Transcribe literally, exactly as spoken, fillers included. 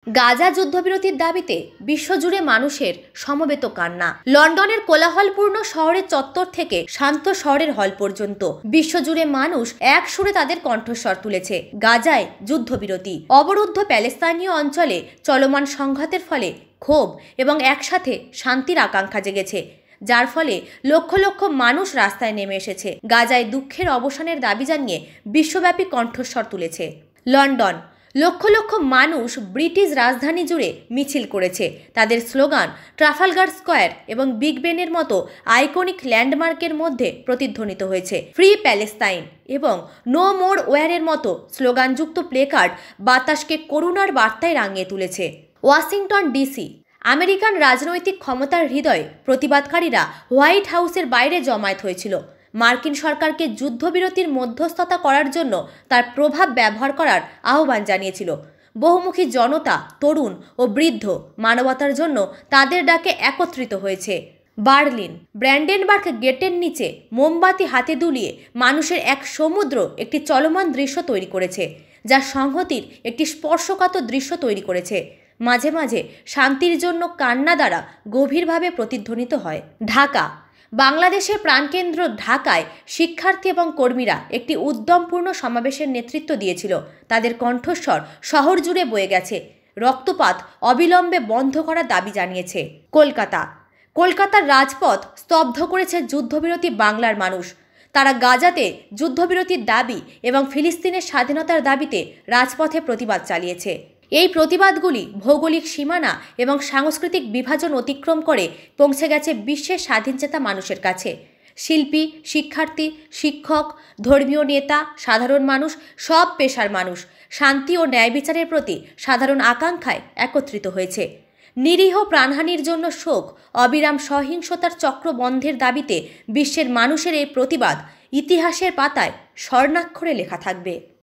গাজা যুদ্ধবিরতির দাবিতে বিশ্বজুড়ে মানুষের সমবেত কান্না। লন্ডনের কোলাহলপূর্ণ শহরের চত্বর থেকে শান্ত শহরের হল পর্যন্ত বিশ্বজুড়ে মানুষ এক সুরে তাদের কণ্ঠস্বর তুলেছে। গাজায় যুদ্ধবিরতি, অবরুদ্ধ প্যালেস্তানীয় অঞ্চলে চলমান সংঘাতের ফলে ক্ষোভ এবং একসাথে শান্তির আকাঙ্ক্ষা জেগেছে, যার ফলে লক্ষ লক্ষ মানুষ রাস্তায় নেমে এসেছে। গাজায় দুঃখের অবসানের দাবি জানিয়ে বিশ্বব্যাপী কণ্ঠস্বর তুলেছে। লন্ডন, লক্ষ লক্ষ মানুষ ব্রিটিশ রাজধানী জুড়ে মিছিল করেছে। তাদের স্লোগান ট্রাফালগার স্কোয়ার এবং বিগ বেনের মতো আইকনিক ল্যান্ডমার্কের মধ্যে প্রতিধ্বনিত হয়েছে। ফ্রি প্যালেস্তাইন এবং নো মোর ওয়ারের মতো স্লোগানযুক্ত প্লেকার্ড বাতাসকে করুণার বার্তায় রাঙিয়ে তুলেছে। ওয়াশিংটন ডিসি, আমেরিকান রাজনৈতিক ক্ষমতার হৃদয়ে প্রতিবাদকারীরা হোয়াইট হাউসের বাইরে জমায়েত হয়েছিল। মার্কিন সরকারকে যুদ্ধবিরতির মধ্যস্থতা করার জন্য তার প্রভাব ব্যবহার করার আহ্বান জানিয়েছিল। বহুমুখী জনতা, তরুণ ও বৃদ্ধ মানবতার জন্য তাদের ডাকে একত্রিত হয়েছে। বার্লিন, ব্র্যান্ডেনবার্গ গেটের নিচে মোমবাতি হাতে দুলিয়ে মানুষের এক সমুদ্র একটি চলমান দৃশ্য তৈরি করেছে, যা সংহতির একটি স্পর্শকাতর দৃশ্য তৈরি করেছে। মাঝে মাঝে শান্তির জন্য কান্না দ্বারা গভীরভাবে প্রতিধ্বনিত হয়। ঢাকা, বাংলাদেশের প্রাণকেন্দ্র ঢাকায় শিক্ষার্থী এবং কর্মীরা একটি উদ্যমপূর্ণ সমাবেশের নেতৃত্ব দিয়েছিল। তাদের কণ্ঠস্বর শহর জুড়ে বয়ে গেছে, রক্তপাত অবিলম্বে বন্ধ করার দাবি জানিয়েছে। কলকাতা, কলকাতার রাজপথ স্তব্ধ করেছে যুদ্ধবিরতি বাংলার মানুষ। তারা গাজাতে যুদ্ধবিরতির দাবি এবং ফিলিস্তিনের স্বাধীনতার দাবিতে রাজপথে প্রতিবাদ চালিয়েছে। এই প্রতিবাদগুলি ভৌগোলিক সীমানা এবং সাংস্কৃতিক বিভাজন অতিক্রম করে পৌঁছে গেছে বিশ্বের স্বাধীনচেতা মানুষের কাছে। শিল্পী, শিক্ষার্থী, শিক্ষক, ধর্মীয় নেতা, সাধারণ মানুষ, সব পেশার মানুষ শান্তি ও ন্যায় বিচারের প্রতি সাধারণ আকাঙ্ক্ষায় একত্রিত হয়েছে। নিরীহ প্রাণহানির জন্য শোক, অবিরাম সহিংসতার চক্র বন্ধের দাবিতে বিশ্বের মানুষের এই প্রতিবাদ ইতিহাসের পাতায় স্বর্ণাক্ষরে লেখা থাকবে।